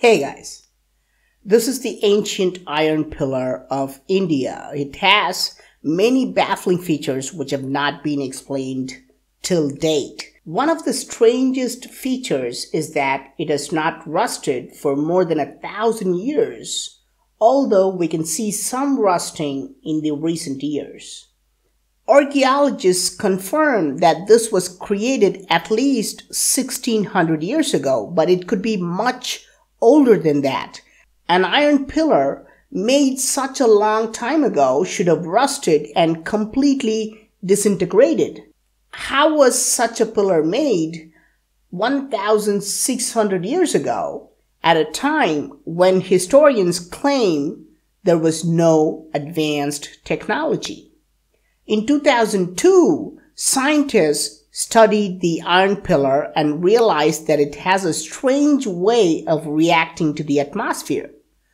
Hey guys, this is the ancient iron pillar of India. It has many baffling features which have not been explained till date. One of the strangest features is that it has not rusted for more than 1,000 years, although we can see some rusting in the recent years. Archaeologists confirm that this was created at least 1600 years ago, but it could be much older than that. An iron pillar made such a long time ago should have rusted and completely disintegrated. How was such a pillar made 1,600 years ago at a time when historians claim there was no advanced technology? In 2002, scientists studied the iron pillar and realized that it has a strange way of reacting to the atmosphere.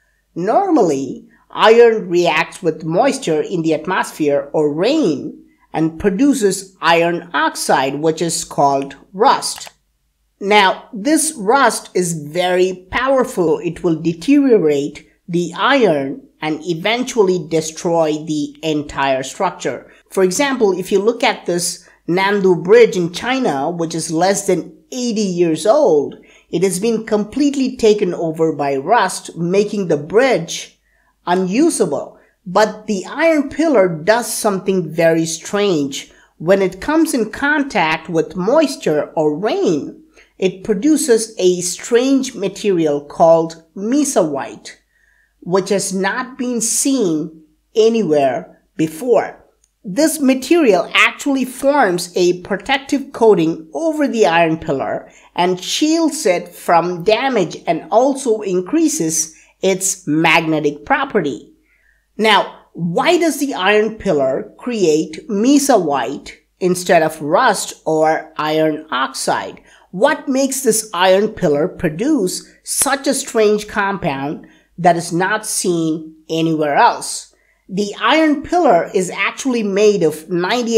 Normally, iron reacts with moisture in the atmosphere or rain and produces iron oxide, which is called rust. Now, this rust is very powerful. It will deteriorate the iron and eventually destroy the entire structure. For example, if you look at this Nandu bridge in China, which is less than 80 years old, it has been completely taken over by rust, making the bridge unusable. But the iron pillar does something very strange. When it comes in contact with moisture or rain, it produces a strange material called Misawite, which has not been seen anywhere before. This material actually forms a protective coating over the iron pillar and shields it from damage and also increases its magnetic property. Now, why does the iron pillar create Misawite instead of rust or iron oxide? What makes this iron pillar produce such a strange compound that is not seen anywhere else? The iron pillar is actually made of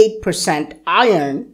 98% iron,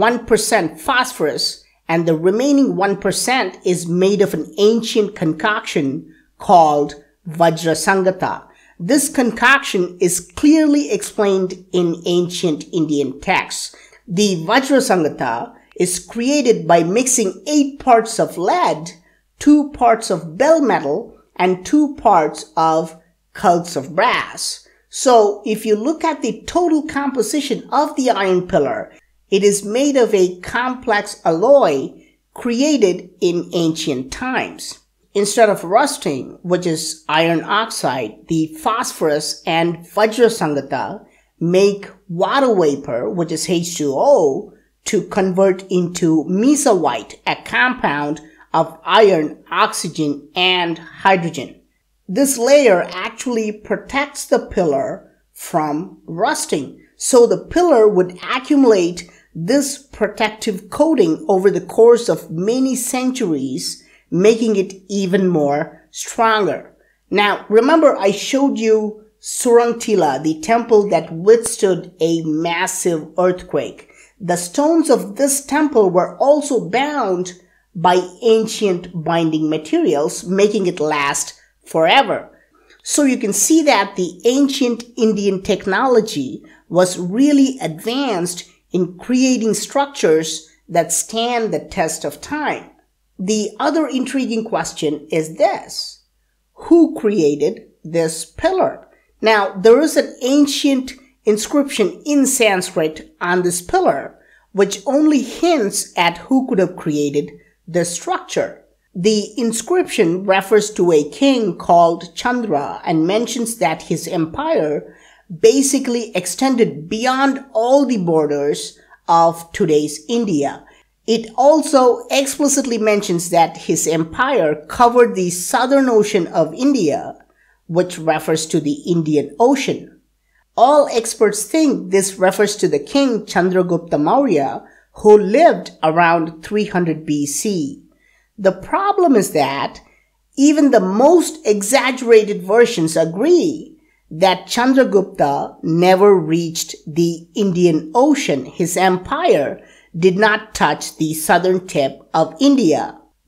1% phosphorus, and the remaining 1% is made of an ancient concoction called Vajrasangata. This concoction is clearly explained in ancient Indian texts. The Vajrasangata is created by mixing 8 parts of lead, 2 parts of bell metal, and 2 parts of cults of brass. So, if you look at the total composition of the iron pillar, it is made of a complex alloy created in ancient times. Instead of rusting, which is iron oxide, the phosphorus and Vajrasangata make water vapor, which is H2O, to convert into Misawite, a compound of iron, oxygen, and hydrogen. This layer actually protects the pillar from rusting. So the pillar would accumulate this protective coating over the course of many centuries, making it even more stronger. Now, remember I showed you Surang Tila, the temple that withstood a massive earthquake. The stones of this temple were also bound by ancient binding materials, making it last forever. So you can see that the ancient Indian technology was really advanced in creating structures that stand the test of time. The other intriguing question is this: who created this pillar? Now, there is an ancient inscription in Sanskrit on this pillar, which only hints at who could have created this structure. The inscription refers to a king called Chandra and mentions that his empire basically extended beyond all the borders of today's India. It also explicitly mentions that his empire covered the southern ocean of India, which refers to the Indian Ocean. All experts think this refers to the king Chandragupta Maurya, who lived around 300 BC. The problem is that even the most exaggerated versions agree that Chandragupta never reached the Indian Ocean. His empire did not touch the southern tip of India.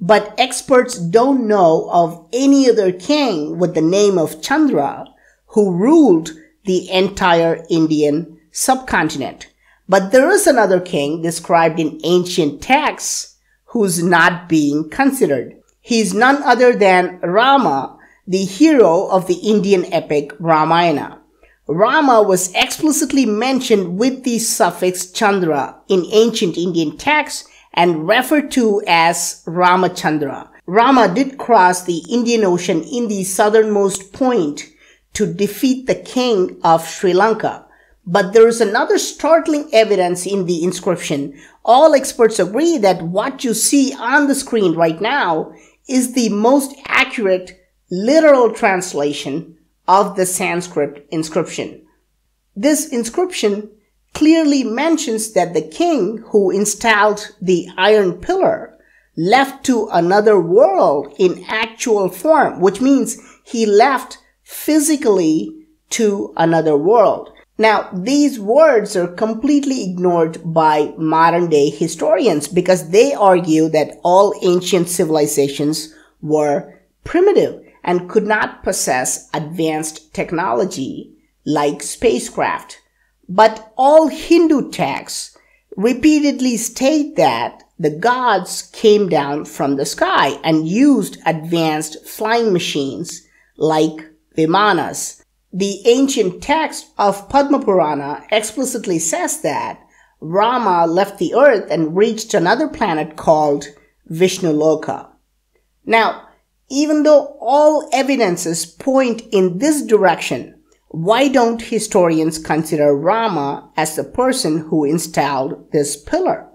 but experts don't know of any other king with the name of Chandra who ruled the entire Indian subcontinent. But there is another king described in ancient texts who's not being considered. He's none other than Rama, the hero of the Indian epic Ramayana. Rama was explicitly mentioned with the suffix Chandra in ancient Indian texts and referred to as Ramachandra. Rama did cross the Indian Ocean in the southernmost point to defeat the king of Sri Lanka. But there is another startling evidence in the inscription. All experts agree that what you see on the screen right now is the most accurate literal translation of the Sanskrit inscription. This inscription clearly mentions that the king who installed the iron pillar left to another world in actual form, which means he left physically to another world. Now, these words are completely ignored by modern-day historians because they argue that all ancient civilizations were primitive and could not possess advanced technology like spacecraft. But all Hindu texts repeatedly state that the gods came down from the sky and used advanced flying machines like vimanas. The ancient text of Padma Purana explicitly says that Rama left the earth and reached another planet called Vishnuloka. Now, even though all evidences point in this direction, why don't historians consider Rama as the person who installed this pillar?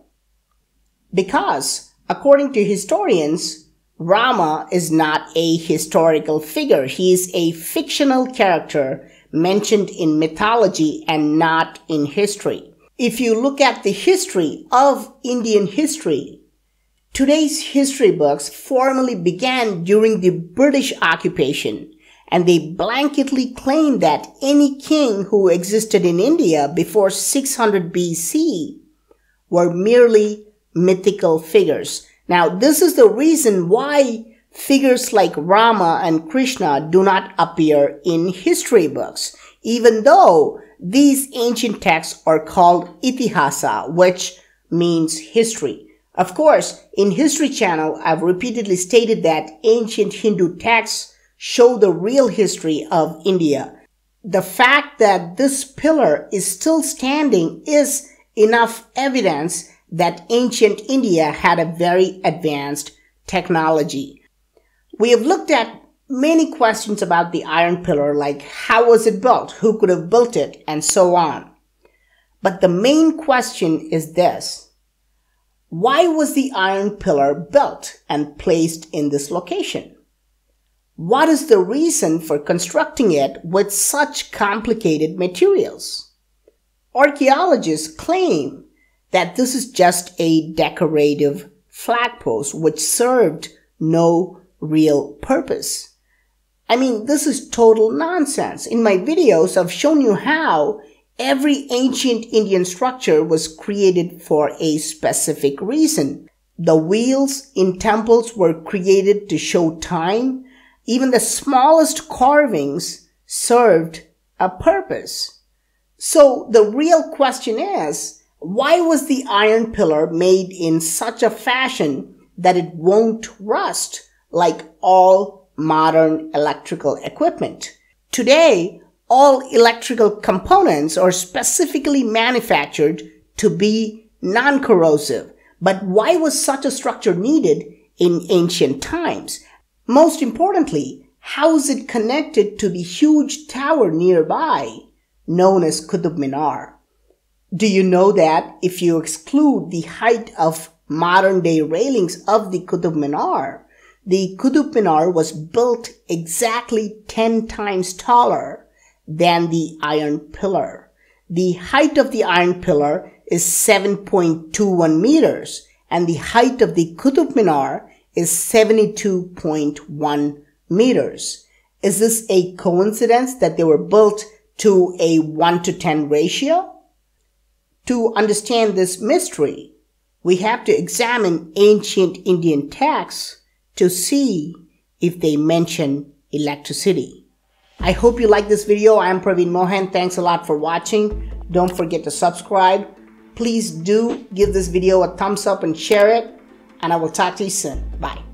Because, according to historians, Rama is not a historical figure. He is a fictional character mentioned in mythology and not in history. If you look at the history of Indian history, today's history books formally began during the British occupation, and they blanketly claim that any king who existed in India before 600 BC were merely mythical figures. Now, this is the reason why figures like Rama and Krishna do not appear in history books, even though these ancient texts are called Itihasa, which means history. Of course, in History Channel, I've repeatedly stated that ancient Hindu texts show the real history of India. The fact that this pillar is still standing is enough evidence that ancient India had a very advanced technology. We have looked at many questions about the iron pillar, like how was it built, who could have built it, and so on. But the main question is this. Why was the iron pillar built and placed in this location? What is the reason for constructing it with such complicated materials? Archaeologists claim that this is just a decorative flagpost which served no real purpose. I mean, this is total nonsense. In my videos, I've shown you how every ancient Indian structure was created for a specific reason. The wheels in temples were created to show time. Even the smallest carvings served a purpose. So the real question is, why was the iron pillar made in such a fashion that it won't rust like all modern electrical equipment? Today, all electrical components are specifically manufactured to be non-corrosive. But why was such a structure needed in ancient times? Most importantly, how is it connected to the huge tower nearby, known as Qutb Minar? Do you know that if you exclude the height of modern-day railings of the Qutb Minar was built exactly 10 times taller than the iron pillar. The height of the iron pillar is 7.21 meters and the height of the Qutb Minar is 72.1 meters. Is this a coincidence that they were built to a 1:10 ratio? To understand this mystery, we have to examine ancient Indian texts to see if they mention electricity. I hope you like this video. I am Praveen Mohan. Thanks a lot for watching. Don't forget to subscribe. Please do give this video a thumbs up and share it. And I will talk to you soon. Bye.